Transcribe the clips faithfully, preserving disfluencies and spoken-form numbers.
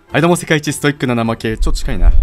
はい、どうも、世界一ストイックな怠け、ちょっと近いな。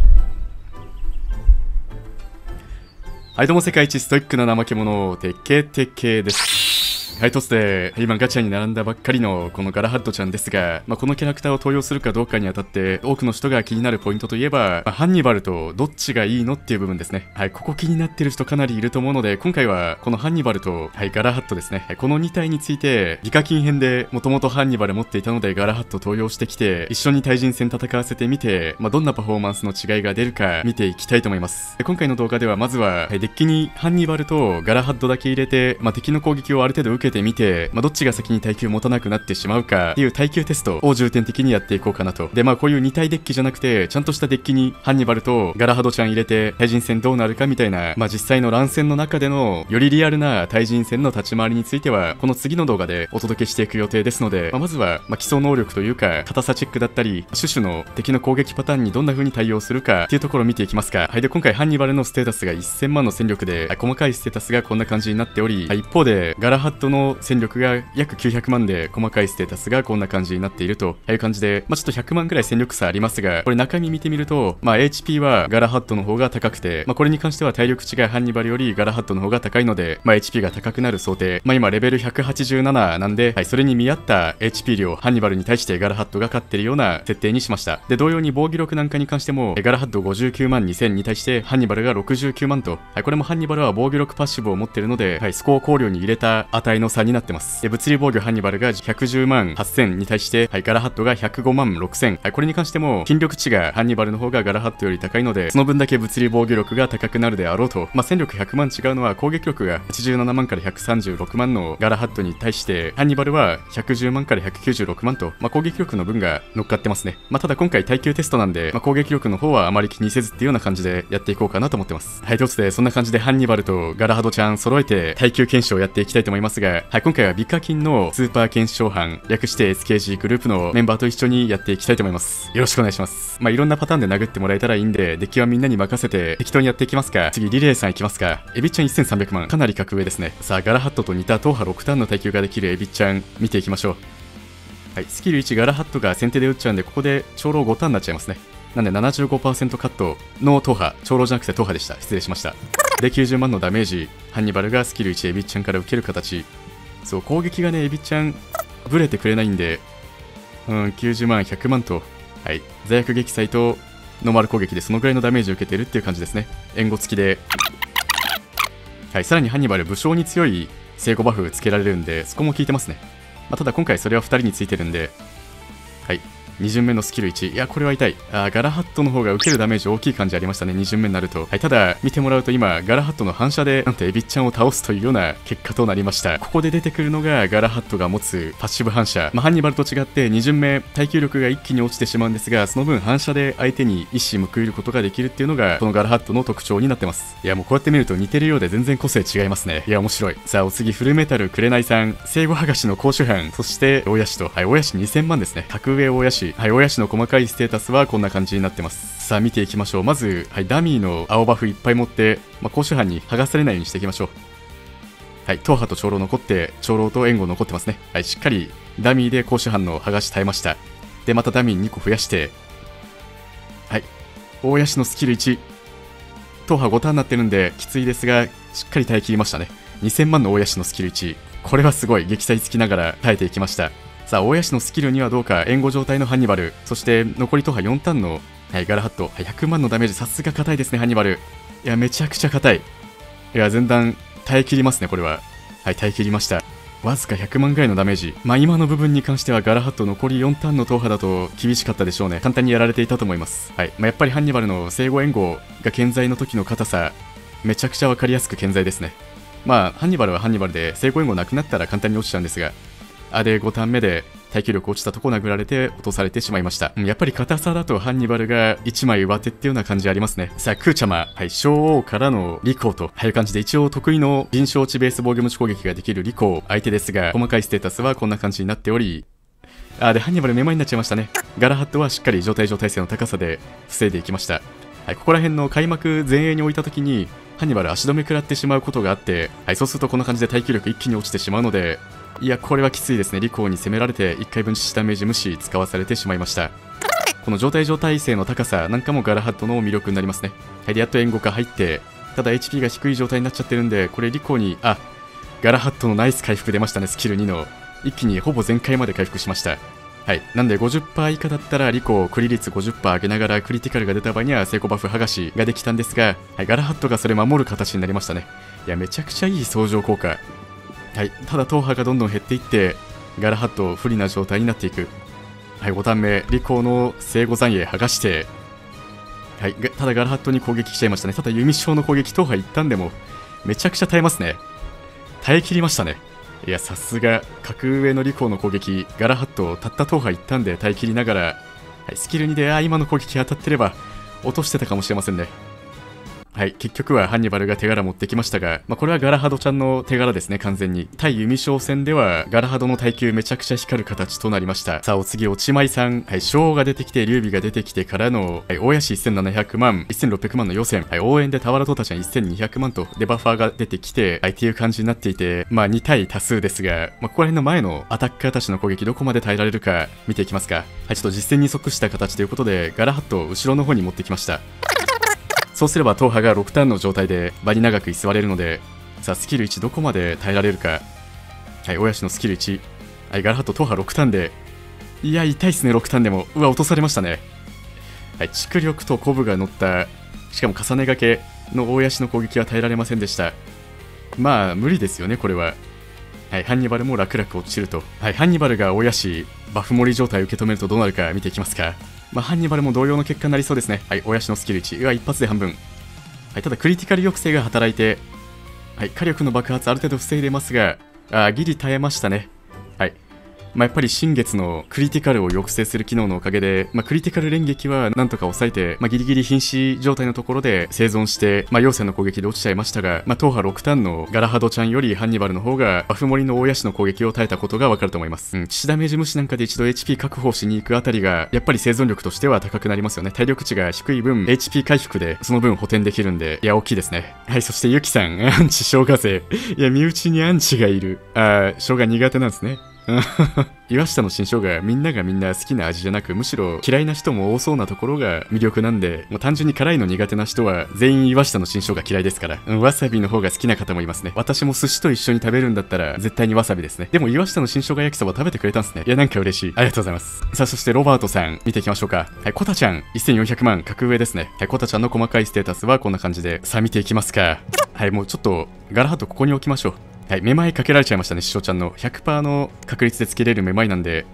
はい、どうも、世界一ストイックな怠け者、てけてけです。はい、突で、今ガチャに並んだばっかりのこのガラハッドちゃんですが、まあ、このキャラクターを登用するかどうかにあたって、多くの人が気になるポイントといえば、まあ、ハンニバルとどっちがいいのっていう部分ですね。はい、ここ気になってる人かなりいると思うので、今回はこのハンニバルと、はい、ガラハッドですね。このに体について、ギカキン編でもともとハンニバル持っていたのでガラハッド登用してきて、一緒に対人戦戦わせてみて、まあ、どんなパフォーマンスの違いが出るか見ていきたいと思います。今回の動画ではまずは、はい、デッキにハンニバルとガラハッドだけ入れて、まあ、敵の攻撃をある程度受けてみて、まあどっちが先に耐久持たなくなってしまうかっていう耐久テストを重点的にやっていこうかなと。で、まあこういうに体デッキじゃなくて、ちゃんとしたデッキにハンニバルとガラハドちゃん入れて対人戦どうなるかみたいな、まあ実際の乱戦の中でのよりリアルな対人戦の立ち回りについては、この次の動画でお届けしていく予定ですので、まあ、まずは、まあ、基礎能力というか、硬さチェックだったり、種々の敵の攻撃パターンにどんな風に対応するかっていうところを見ていきますか。はい、で、今回ハンニバルのステータスがせんまんの戦力で、細かいステータスがこんな感じになっており、一方でガラハッドの戦力が約きゅうひゃくまんで細かいステータスがこんな感じになっているという感じで、まあ、ちょっとひゃくまんくらい戦力差ありますが、これ中身見てみると、まあ、エイチピー はガラハッドの方が高くて、まあ、これに関しては体力値がハンニバルよりガラハッドの方が高いので、まあ、エイチピー が高くなる想定。まあ、今レベルひゃくはちじゅうなななんで、はい、それに見合った エイチピー 量、ハンニバルに対してガラハッドが勝ってるような設定にしました。で、同様に防御力なんかに関しても、ガラハッドごじゅうきゅうまんにせんに対してハンニバルがろくじゅうきゅうまんと、はい、これもハンニバルは防御力パッシブを持ってるので、はい、スコア考慮に入れた値の差になってます。で、物理防御ハンニバルがひゃくじゅうまんはっせんに対して、はい、ガラハッドがひゃくごまんろくせん。はい、これに関しても筋力値がハンニバルの方がガラハッドより高いので、その分だけ物理防御力が高くなるであろうと。まあ、戦力ひゃくまん違うのは攻撃力がはちじゅうななまんからひゃくさんじゅうろくまんのガラハッドに対して、ハンニバルはひゃくじゅうまんからひゃくきゅうじゅうろくまんと、まあ、攻撃力の分が乗っかってますね。まあ、ただ今回耐久テストなんで、まあ、攻撃力の方はあまり気にせずっていうような感じでやっていこうかなと思ってます。はい、ということで、そんな感じでハンニバルとガラハドちゃん揃えて耐久検証をやっていきたいと思いますが、はい、今回はビカキンのスーパー検証班、略して エスケージー グループのメンバーと一緒にやっていきたいと思います。よろしくお願いします。まあ、いろんなパターンで殴ってもらえたらいいんで、デッキはみんなに任せて適当にやっていきますか。次、リレーさんいきますか。エビちゃんせんさんびゃくまん。かなり格上ですね。さあ、ガラハッドと似た踏破ろくターンの耐久ができるエビちゃん、見ていきましょう。はい、スキルいちガラハッドが先手で打っちゃうんで、ここで長老ごターンになっちゃいますね。なんで ななじゅうごパーセント カットの踏破、長老じゃなくて踏破でした。失礼しました。で、きゅうじゅうまんのダメージ、ハンニバルがスキルいちエビちゃんから受ける形。そう、攻撃がね、エビちゃん、ブレてくれないんで、うん、きゅうじゅうまん、ひゃくまんと、はい、罪悪撃砕とノーマル攻撃でそのぐらいのダメージを受けてるっていう感じですね。援護付きで、はい、さらにハンニバル、武将に強い生後バフつけられるんで、そこも効いてますね。まあ、ただ今回それはふたりについてるんで、はい、に巡目のスキルいち。いや、これは痛い。あー、ガラハッドの方が受けるダメージ大きい感じありましたね、に巡目になると。はい、ただ、見てもらうと今、ガラハッドの反射で、なんとエビちゃんを倒すというような結果となりました。ここで出てくるのが、ガラハッドが持つパッシブ反射。まあ、ハンニバルと違って、に巡目、耐久力が一気に落ちてしまうんですが、その分反射で相手に一矢報いることができるっていうのが、このガラハッドの特徴になってます。いや、もうこうやって見ると似てるようで全然個性違いますね。いや、面白い。さあ、お次、フルメタル紅さん、生後剥がしの高主犯、そして、大ヤシと、はい、大ヤシにせんまんですね。格上大ヤシ。はい、大ヤシの細かいステータスはこんな感じになってます。さあ見ていきましょう。まず、はい、ダミーの青バフいっぱい持って、まあ、高主犯に剥がされないようにしていきましょう。はい、踏破と長老残って、長老と援護残ってますね。はい、しっかりダミーで高主犯の剥がし耐えました。で、またダミーにこ増やして、はい、大ヤシのスキルいち、踏破ごターンになってるんできついですが、しっかり耐え切りましたね。にせんまんの大ヤシのスキルいち、これはすごい撃砕つきながら耐えていきました。さあ、大ヤシのスキルにはどうか、援護状態のハンニバル、そして残り踏破よんターンの、はい、ガラハッド、はい、ひゃくまんのダメージ、さすが硬いですね、ハンニバル。いや、めちゃくちゃ硬い。いや、前段、耐え切りますね、これは。はい、耐え切りました。わずかひゃくまんぐらいのダメージ。まあ、今の部分に関しては、ガラハッド残りよんターンの踏破だと厳しかったでしょうね。簡単にやられていたと思います。はい、まあ、やっぱりハンニバルの生後援護が健在の時の硬さ、めちゃくちゃ分かりやすく健在ですね。まあ、ハンニバルはハンニバルで、生後援護なくなったら簡単に落ちちゃうんですが、あでごターン目で耐久力落ちたとこ殴られて落とされてしまいました。やっぱり硬さだとハンニバルがいちまい上手っていうような感じありますね。さあ、クーチャマ、はい、小王からのリコーという感じで、一応得意の臨床値ベース防御無知攻撃ができるリコー相手ですが、細かいステータスはこんな感じになっており、あで、ハンニバルめまいになっちゃいましたね。ガラハッドはしっかり状態上耐性の高さで防いでいきました。はい、ここら辺の開幕前衛に置いた時に、ハンニバル足止め食らってしまうことがあって、はい、そうするとこんな感じで耐久力一気に落ちてしまうので、いや、これはきついですね。リコーに攻められていっかいぶん致死ダメージ無視使わされてしまいました。 この状態状態性の高さなんかもガラハットの魅力になりますね。はい、でやっと援護が入って、ただ エイチピー が低い状態になっちゃってるんで、これリコに、あ、ガラハットのナイス回復出ましたね。スキルにの一気にほぼ全開まで回復しました。はい、なんで ごじゅっパーセント 以下だったらリコクリ率 ごじゅっパーセント 上げながらクリティカルが出た場合には成功バフ剥がしができたんですが、はい、ガラハットがそれ守る形になりましたね。いやめちゃくちゃいい相乗効果。はい、ただ党派がどんどん減っていってガラハット不利な状態になっていく。はい、ごターン目リコの生後残影剥がして、はい、ただガラハットに攻撃しちゃいましたね。ただ弓将の攻撃党派一旦でもめちゃくちゃ耐えますね。耐え切りましたね。いやさすが格上のリコの攻撃ガラハットをたった党派一旦で耐え切りながら、はい、スキルにであ今の攻撃当たってれば落としてたかもしれませんね。はい、結局はハンニバルが手柄持ってきましたが、まあ、これはガラハドちゃんの手柄ですね。完全に対弓将戦ではガラハドの耐久めちゃくちゃ光る形となりました。さあお次落ちまいさん、はい、将が出てきて劉備が出てきてからの、はい、大谷氏せんななひゃくまんせんろっぴゃくまんの予選、はい、応援で俵トータちゃんせんにひゃくまんとでバッファーが出てきて、はい、っていう感じになっていて、まあに対多数ですが、まあ、ここら辺の前のアタッカーたちの攻撃どこまで耐えられるか見ていきますか。はい、ちょっと実戦に即した形ということでガラハットを後ろの方に持ってきました。そうすれば党派がろくターンの状態で場に長く居座れるので、さあスキルいちどこまで耐えられるか。はい、親氏のスキルいち、はい、ガラハット党派ろくターンで、いや痛いっすね。ろくターンでもうわ落とされましたね。はい、蓄力とコブが乗ったしかも重ねがけの大谷氏の攻撃は耐えられませんでした。まあ無理ですよねこれは。はい、ハンニバルも楽々落ちると。はい、ハンニバルが大谷氏バフ盛り状態を受け止めるとどうなるか見ていきますか。まあ、ハンニバルも同様の結果になりそうですね。はい、親氏のスキルいち、うわ、一発で半分。はい、ただクリティカル抑制が働いて、はい、火力の爆発ある程度防いでますが、あギリ耐えましたね。はい。まあ、やっぱり新月のクリティカルを抑制する機能のおかげで、まあ、クリティカル連撃はなんとか抑えて、まあ、ギリギリ瀕死状態のところで生存して、まあ、陽線の攻撃で落ちちゃいましたが、まあ、党派ろくターンのガラハドちゃんよりハンニバルの方がバフ盛りの大谷氏の攻撃を耐えたことがわかると思います。うん、致死ダメージ無視なんかで一度 エイチピー 確保しに行くあたりが、やっぱり生存力としては高くなりますよね。体力値が低い分、エイチピー 回復でその分補填できるんで、いや、大きいですね。はい、そしてユキさん、アンチ生姜勢。いや、身内にアンチがいる。あー、生姜苦手なんですね。岩下の新生姜みんながみんな好きな味じゃなく、むしろ嫌いな人も多そうなところが魅力なんで、もう単純に辛いの苦手な人は全員岩下の新生姜嫌いですから、うん、わさびの方が好きな方もいますね。私も寿司と一緒に食べるんだったら絶対にわさびですね。でも岩下の新生姜焼きそば食べてくれたんですね。いやなんか嬉しい。ありがとうございます。さあそしてロバートさん見ていきましょうか。はい、コタちゃんせんよんひゃくまん格上ですね。はい、コタちゃんの細かいステータスはこんな感じで、さあ見ていきますか。はい、もうちょっとガラハットここに置きましょう。はい、めまいかけられちゃいましたね。師匠ちゃんの ひゃくパーセント の確率でつけれるめまいなんで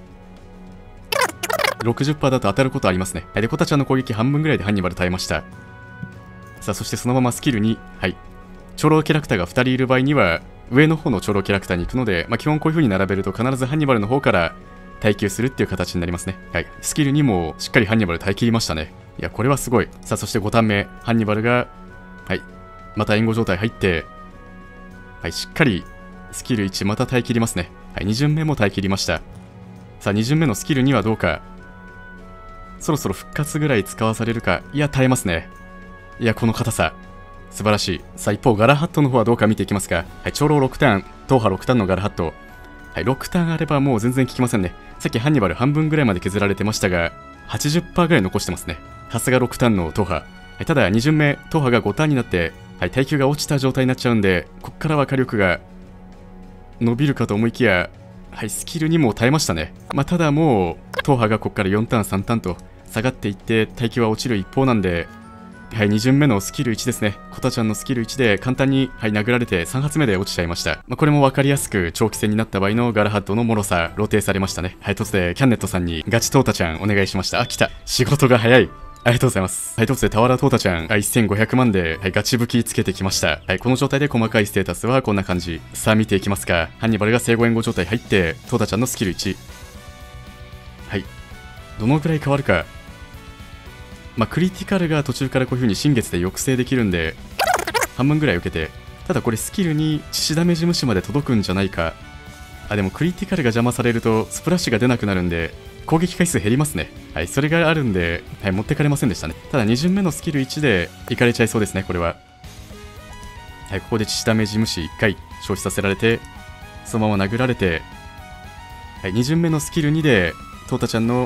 ろくじゅっパーセント だと当たることありますね。はい、でコタちゃんの攻撃半分ぐらいでハンニバル耐えました。さあそしてそのままスキルに、はい、長老キャラクターがふたりいる場合には上の方の長老キャラクターに行くので、まあ、基本こういう風に並べると必ずハンニバルの方から耐久するっていう形になりますね。はい、スキルにもしっかりハンニバル耐え切りましたね。いやこれはすごい。さあそしてごターン目ハンニバルが、はい、また援護状態入って、はい、しっかりスキルいちまた耐え切りますね。はい、に巡目も耐え切りました。さあに巡目のスキルにはどうか。そろそろ復活ぐらい使わされるか。いや耐えますね。いやこの硬さ素晴らしい。さあ一方ガラハットの方はどうか見ていきますか。はい、長老ろくターン党派ろくターンのガラハット、はい、ろくターンあればもう全然効きませんね。さっきハンニバル半分ぐらいまで削られてましたが はちじゅっパーセント ぐらい残してますね。さすがろくターンの党派、はい、ただに巡目党派がごターンになって、はい、耐久が落ちた状態になっちゃうんで、こっからは火力が伸びるかと思いきや、はい、スキルにも耐えましたね。まあ、ただもう党派がこっからよんターンさんターンと下がっていって耐久は落ちる一方なんで、はい、に巡目のスキルいちですね。コタちゃんのスキルいちで簡単に、はい、殴られてさん発目で落ちちゃいました。まあ、これも分かりやすく長期戦になった場合のガラハットの脆さ露呈されましたね。はい、突然キャンネットさんにガチトータちゃんお願いしました。あ、来た。仕事が早い。ありがとうございます。はい、突然俵トータちゃんせんごひゃくまんで、はい、ガチ武器つけてきました。はい、この状態で細かいステータスはこんな感じ。さあ見ていきますか。ハンニバルが生後援護状態入ってトータちゃんのスキルいち、はい、どのぐらい変わるか。まあ、クリティカルが途中からこういう風に新月で抑制できるんで半分ぐらい受けて、ただこれスキルに致死ダメージ無視まで届くんじゃないか。あ、でもクリティカルが邪魔されるとスプラッシュが出なくなるんで攻撃回数減りますね。はい、それがあるんで、はい、持ってかれませんでしたね。ただに巡目のスキルいちでいかれちゃいそうですねこれは。はい、ここで致死ダメージ無視いっかい消費させられてそのまま殴られて、はい、に巡目のスキルにでトータちゃんの、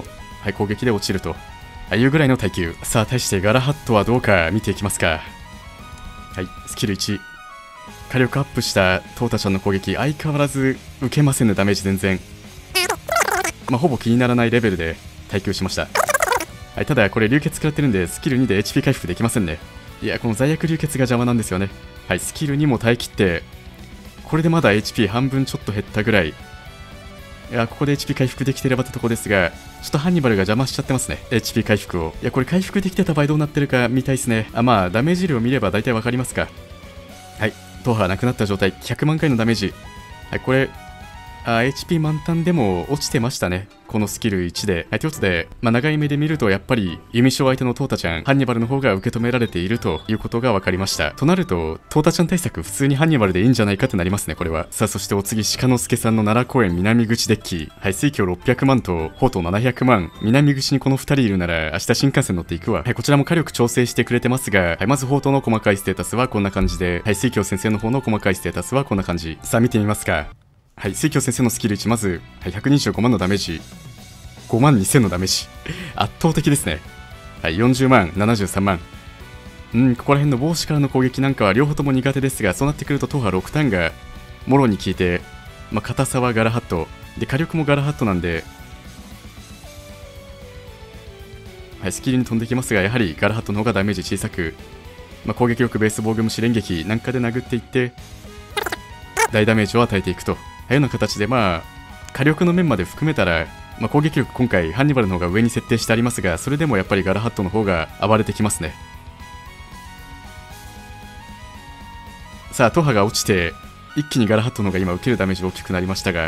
はい、攻撃で落ちるというぐらいの耐久。さあ対してガラハットはどうか見ていきますか。はい、スキルいち、火力アップしたトータちゃんの攻撃、相変わらず受けませんね、ダメージ全然。まあ、ほぼ気にならないレベルで耐久しました。はい、ただこれ流血食らってるんでスキルにで エイチピー 回復できませんね。いや、この罪悪流血が邪魔なんですよね。はい、スキルにも耐え切って、これでまだ エイチピー 半分ちょっと減ったぐらい。いや、ここで エイチピー 回復できてればってとこですが、ちょっとハンニバルが邪魔しちゃってますね、 エイチピー 回復を。いや、これ回復できてた場合どうなってるか見たいですね。あ、まあダメージ量見れば大体わかりますか。はい、トーハなくなった状態、ひゃくまん回のダメージ。はい、これあ エイチピー 満タンでも落ちてましたね、このスキルいちで。はい、ということで、まあ、長い目で見るとやっぱり弓将相手のトータちゃん、ハンニバルの方が受け止められているということが分かりました。となるとトータちゃん対策普通にハンニバルでいいんじゃないかってなりますね、これは。さあそしてお次、鹿之助さんの奈良公園南口デッキ。はい、水郷ろっぴゃくまんと宝刀ななひゃくまん、南口にこのふたりいるなら明日新幹線乗っていくわ。はい、こちらも火力調整してくれてますが、はい、まず宝刀の細かいステータスはこんな感じで、はい、水郷先生の方の細かいステータスはこんな感じ。さあ見てみますか。はい、水郷先生のスキルいち、まず、はい、ひゃくにじゅうごまんのダメージ、ごまんにせんのダメージ、圧倒的ですね。はい、よんじゅうまん、ななじゅうさんまん。うん、ここら辺の帽子からの攻撃なんかは両方とも苦手ですが、そうなってくると、トーハろくターンがもろに効いて、まあ、硬さはガラハット、で、火力もガラハットなんで、はい、スキルに飛んできますが、やはりガラハットの方がダメージ小さく、まあ、攻撃力ベース防御無視連撃なんかで殴っていって、大ダメージを与えていくというような形で、まあ火力の面まで含めたら、まあ、攻撃力今回ハンニバルの方が上に設定してありますが、それでもやっぱりガラハットの方が暴れてきますね。さあトーハが落ちて一気にガラハットの方が今受けるダメージが大きくなりましたが、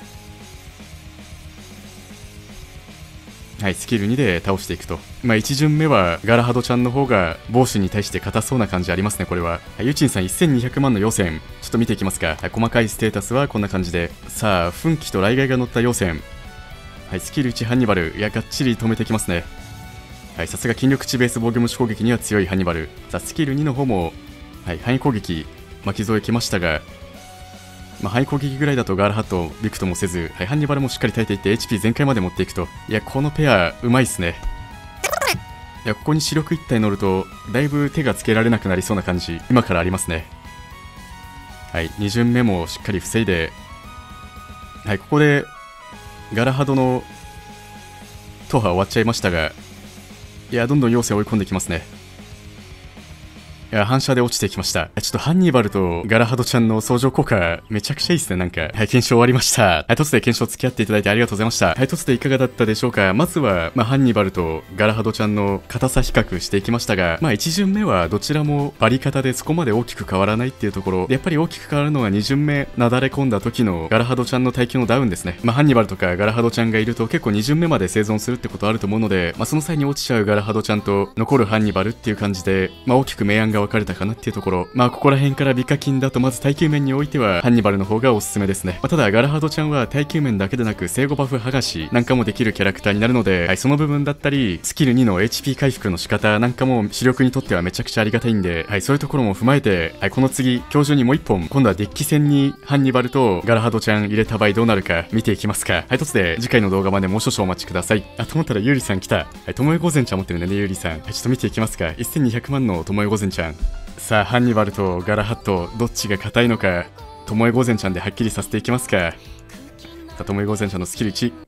はい、スキルにで倒していくと。まあいち巡目はガラハドちゃんの方がボウシに対して硬そうな感じありますね、これは。はい、ユチンさんせんにひゃくまんの要線、ちょっと見ていきますか。はい、細かいステータスはこんな感じで、さあ奮起と雷骸が乗った要線。はい、スキルいちハンニバル、いやがっちり止めてきますね。はい、さすが筋力値ベース防御無視攻撃には強いハンニバル。さあスキルにの方も、はい、範囲攻撃巻き添えきましたが、まあ、範囲攻撃ぐらいだとガールハットビクともせず、はい、ハンニバルもしっかり耐えていって エイチピー 全開まで持っていくと。いや、このペアうまいっすね。いや、ここに視力いったい乗るとだいぶ手がつけられなくなりそうな感じ今からありますね。はい、に巡目もしっかり防いで、はい、ここでガラハドの踏破終わっちゃいましたが、いや、どんどん要請追い込んできますね。いや、反射で落ちてきました。ちょっとハンニバルとガラハドちゃんの相乗効果めちゃくちゃいいですね、なんか。はい、検証終わりました。はい、突で検証付き合っていただいてありがとうございました。はい、突でいかがだったでしょうか。まずは、まあ、ハンニバルとガラハドちゃんの硬さ比較していきましたが、まあいち巡目はどちらもバリ方でそこまで大きく変わらないっていうところで、やっぱり大きく変わるのはに巡目なだれ込んだ時のガラハドちゃんの耐久のダウンですね。まあハンニバルとかガラハドちゃんがいると結構に巡目まで生存するってことあると思うので、まあその際に落ちちゃうガラハドちゃんと残るハンニバルっていう感じで、まあ大きく明暗が分かれたかなっていうところ。まあここら辺から美課金だとまず耐久面においてはハンニバルの方がおすすめですね。まあ、ただガラハドちゃんは耐久面だけでなく生後バフ剥がしなんかもできるキャラクターになるので、はい、その部分だったりスキルにの エイチピー 回復の仕方なんかも主力にとってはめちゃくちゃありがたいんで、はい、そういうところも踏まえて、はい、この次今日中にもう一本今度はデッキ戦にハンニバルとガラハドちゃん入れた場合どうなるか見ていきますか。はい、突で次回の動画までもう少々お待ちください。あ、と思ったらゆうりさん来た。はい、ともえ御前ちゃん持ってるんでね、ゆうりさん。はい、ちょっと見ていきますか。せんにひゃくまんのともえ御前ちゃん。さあハンニバルとガラハットどっちが硬いのか、ともえ御前ちゃんではっきりさせていきますか。さあともえ御前ちゃんのスキルいち。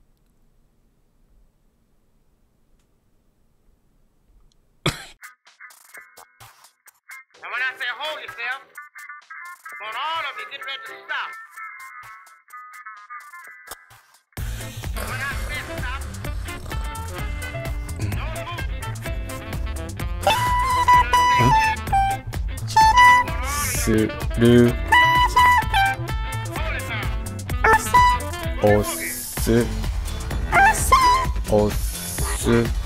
するおすおす